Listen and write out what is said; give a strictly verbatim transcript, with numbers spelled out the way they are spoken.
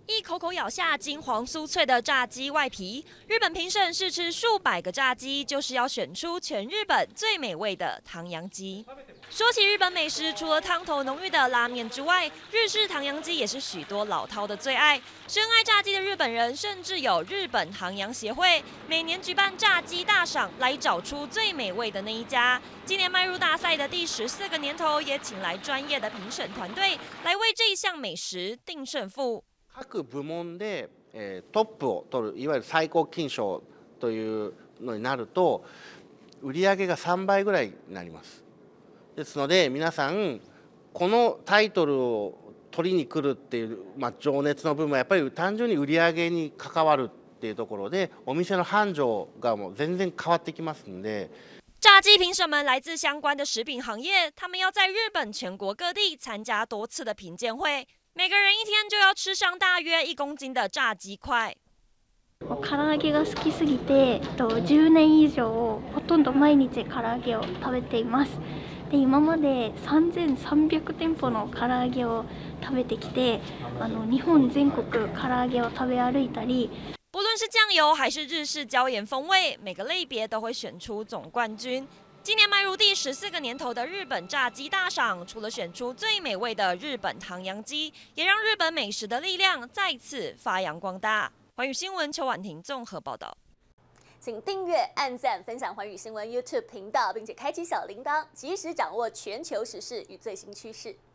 一口口咬下金黄酥脆的炸鸡外皮，日本评审试吃数百个炸鸡，就是要选出全日本最美味的唐扬鸡。说起日本美食，除了汤头浓郁的拉面之外，日式唐扬鸡也是许多老饕的最爱。深爱炸鸡的日本人，甚至有日本唐扬协会，每年举办炸鸡大赏，来找出最美味的那一家。今年迈入大赛的第十四个年头，也请来专业的评审团队来为这一项美食定胜负。 各部門で、えー、トップを取るいわゆる最高金賞というのになると売り上げがさんばいぐらいになります。ですので皆さんこのタイトルを取りに来るっていう、まあ、情熱の部分はやっぱり単純に売り上げに関わるっていうところでお店の繁盛がもう全然変わってきますんで。 炸鸡评审们来自相关的食品行业，他们要在日本全国各地参加多次的评鉴会。每个人一天就要吃上大约一公斤的炸鸡块。 唐揚げが好きすぎて、じゅうねん以上ほとんど毎日唐揚げを食べています。で、今までさんぜんさんびゃくてんぽの唐揚げを食べてきて、あの日本全国唐揚げを食べ歩いたり。 不论是酱油还是日式椒盐风味，每个类别都会选出总冠军。今年迈入第十四个年头的日本炸鸡大赏，除了选出最美味的日本唐扬鸡，也让日本美食的力量再次发扬光大。寰宇新闻邱婉婷综合报道。 请订阅、按赞、分享寰宇新闻 YouTube 频道，并且开启小铃铛，及时掌握全球时事与最新趋势。